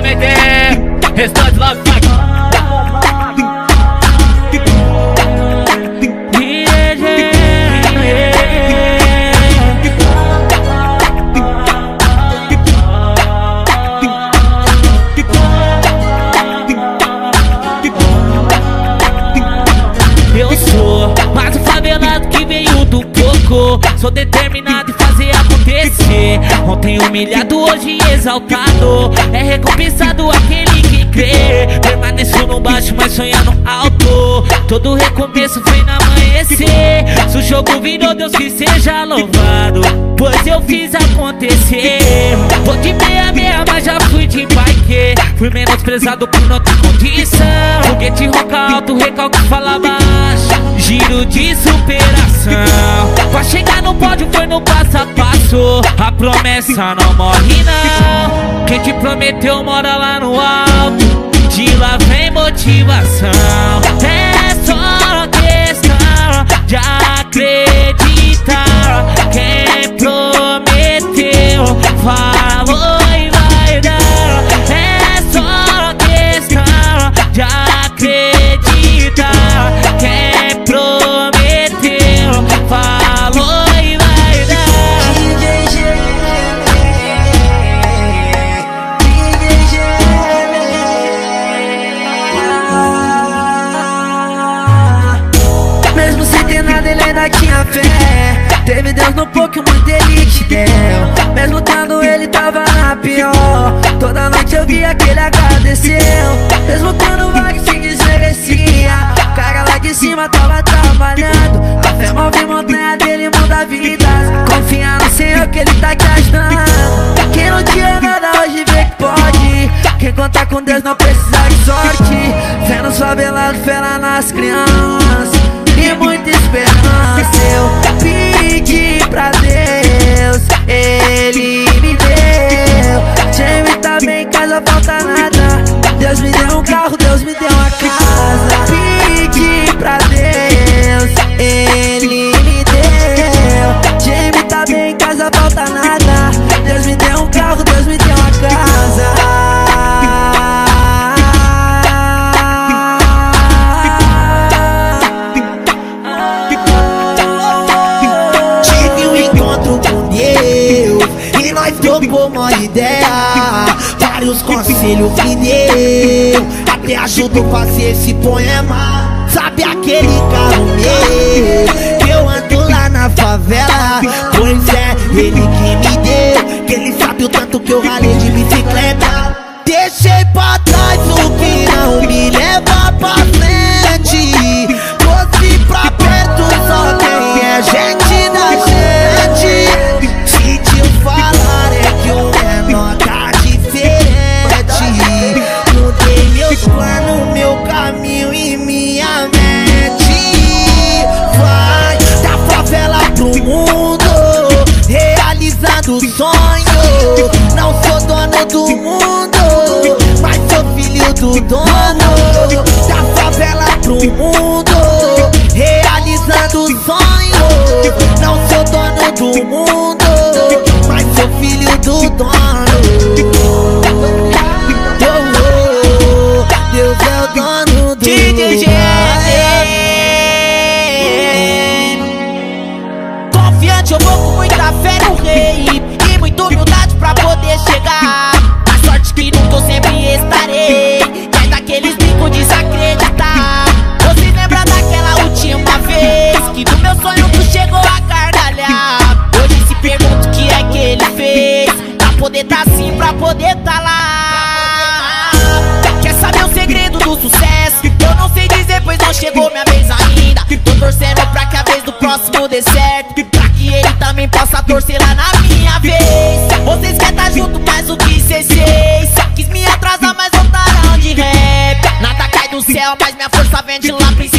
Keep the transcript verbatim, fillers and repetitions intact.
prometer, restante logo vai. Eu sou mais um favelado que veio do coco. Sou determinado em fazer acontecer. Ontem humilhado, hoje exaltado. É recompensado aquele que crê. Permaneço no baixo, mas sonhando alto. Todo recomeço foi no amanhecer. Se o jogo virou, Deus que seja louvado, pois eu fiz acontecer. Vou de meia meia, mas já fui de bike. Fui menosprezado por não ter condição. Foguete roca alto, recalque fala baixo. Giro de superação. Pra chegar no pódio foi no passo a passo. A promessa não morre não. Quem te prometeu mora lá no alto. De lá vem motivação. É só questão de acreditar. Quem prometeu falou e vai dar. É só questão de acreditar. Quem prometeu falou e vai dar. D J mesmo sem ter nada ele ainda tinha fé. Teve Deus no pouco, muito ele te deu. Mesmo tendo ele tava na pior. Toda noite eu via que ele agradeceu. Mesmo quando o vague se desmerecia, o cara lá de cima tava trabalhando. A fé move montanha dele, muda vidas. Confia no Senhor que ele tá te ajudando. Quem não tinha nada hoje vê que pode. Quem conta com Deus não precisa de sorte. Fé nos favelados, fé lá nas crianças e muita esperança. Eu pedi pra Deus, ele me deu. Jamie tá bem em casa, falta nada. Deus me deu um carro, Deus me deu uma casa. Pedi pra Deus, ele me deu. Jamie tá bem em casa, falta nada. Deus me deu um carro, Deus me deu uma casa. Trocou uma ideia, vários conselhos me deu. Até ajudou a fazer esse poema. Sabe aquele carro meu que eu ando lá na favela? Pois é, ele que me deu. Que ele sabe o tanto que eu ralei de bicicleta. Deixei pra trás o que não me leva pra frente. Trouxe pra perto só quem é gente da gente. Se te falar é que o menor tá diferente. Mudei meus planos, meu caminho e minha mente. Vai da favela pro mundo, realizando o sonho. Não sou dono do mundo, mas sou filho do dono. Da favela pro mundo, realizando o sonho. Não sou dono do mundo, mas sou filho do dono. Deus é o dono do D J confiante, eu vou com muita fé no rei e muita humildade pra poder chegar. A sorte que nunca eu sempre estarei. E é daqueles bicos desacreditar. Você lembra daquela última vez que do meu sonho tu chegou a gargalhar? Hoje se pergunta o que é que ele fez pra poder tá assim, pra poder tá lá. Quer saber o segredo do sucesso? Eu não sei dizer, pois não chegou minha vez ainda. Tô torcendo pra que a vez do próximo dê certo, pra que ele também possa torcer lá na minha vez. Vocês querem tá junto, mais o que cês fez? Quis me atrasar, mas voltaram de rap. Nada cai do céu, mas minha força vem de lá,